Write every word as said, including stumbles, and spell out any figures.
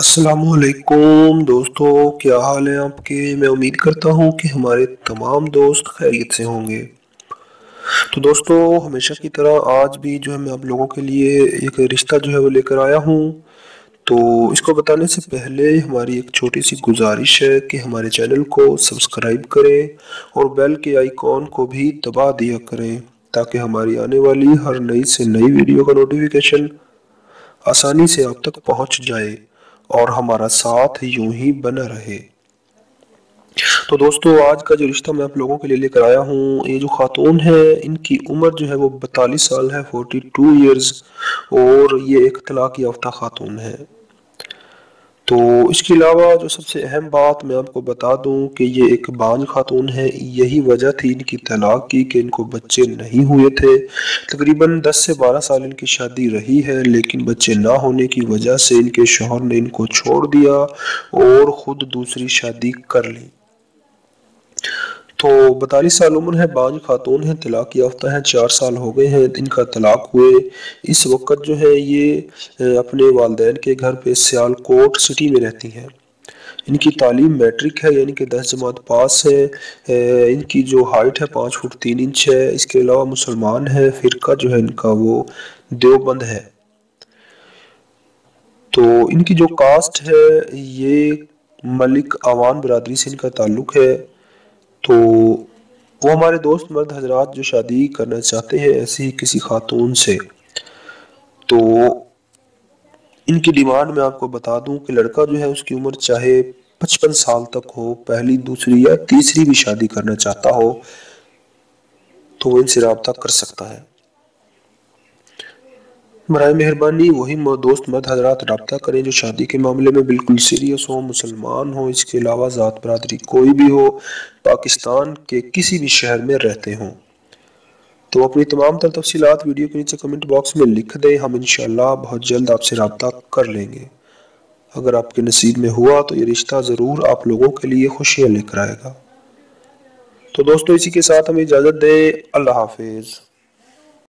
السلام علیکم دوستو، کیا حال ہے آپ کے؟ میں امید کرتا ہوں کہ ہمارے تمام دوست خیریت سے ہوں گے۔ تو دوستو، ہمیشہ کی طرح آج بھی جو ہے میں آپ لوگوں کے لیے ایک رشتہ جو ہے وہ لے کر آیا ہوں۔ تو اس کو بتانے سے پہلے ہماری ایک چھوٹی سی گزارش ہے کہ ہمارے چینل کو سبسکرائب کریں اور بیل کے آئیکن کو بھی دبا دیا کریں تاکہ ہماری آنے والی ہر نئی سے نئی ویڈیو کا نوٹیفیکیشن آسانی سے آپ تک پہنچ جائے اور ہمارا ساتھ یوں ہی بنا رہے۔ تو دوستو، آج کا جو رشتہ میں آپ لوگوں کے لیے لے کر آیا ہوں، یہ جو خاتون ہے ان کی عمر جو ہے وہ بتالیس سال ہے، فورٹی ٹو ایئرز، اور یہ ایک طلاق یافتہ خاتون ہے۔ تو اس کے علاوہ جو سب سے اہم بات میں آپ کو بتا دوں کہ یہ ایک بانجھ خاتون ہے۔ یہی وجہ تھی ان کی طلاق کی کہ ان کو بچے نہیں ہوئے تھے۔ تقریباً دس سے بارہ سال ان کی شادی رہی ہے، لیکن بچے نہ ہونے کی وجہ سے ان کے شوہر نے ان کو چھوڑ دیا اور خود دوسری شادی کر لی۔ تو بتالیس سال عمر ہے، بانجھ خاتون ہیں، طلاق یافتہ ہیں، چار سال ہو گئے ہیں ان کا طلاق ہوئے۔ اس وقت جو ہے یہ اپنے والدین کے گھر پہ سیال کوٹ سٹی میں رہتی ہیں۔ ان کی تعلیم میٹرک ہے، یعنی کہ دس جماعت پاس ہے۔ ان کی جو ہائٹ ہے پانچ فٹ تین انچ ہے۔ اس کے علاوہ مسلمان ہے، فرقہ جو ہے ان کا وہ دیوبند ہے۔ تو ان کی جو کاسٹ ہے یہ ملک آوان برادری سے ان کا تعلق ہے۔ تو وہ ہمارے دوست مرد حضرات جو شادی کرنا چاہتے ہیں ایسی کسی خاتون سے، تو ان کی ڈیمانڈ میں آپ کو بتا دوں کہ لڑکا جو ہے اس کی عمر چاہے پچپن سال تک ہو، پہلی دوسری یا تیسری بھی شادی کرنا چاہتا ہو تو وہ ان سے رابطہ کر سکتا ہے۔ برائے مہربانی وہی دوست مرد حضرات رابطہ کریں جو شادی کے معاملے میں بالکل سیریس ہو، مسلمان ہو، اس کے علاوہ ذات برادری کوئی بھی ہو، پاکستان کے کسی بھی شہر میں رہتے ہوں۔ تو اپنی تمام تر تفصیلات ویڈیو کے نیچے کمنٹ باکس میں لکھ دیں، ہم انشاءاللہ بہت جلد آپ سے رابطہ کر لیں گے۔ اگر آپ کے نصیب میں ہوا تو یہ رشتہ ضرور آپ لوگوں کے لیے خوشیاں لے کر آئے گا۔ تو دوستو، اسی کے ساتھ ہمیں اجازت دیں، اللہ حافظ۔